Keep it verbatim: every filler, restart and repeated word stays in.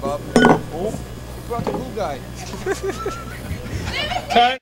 Bob. Who? You brought the cool guy. Cut.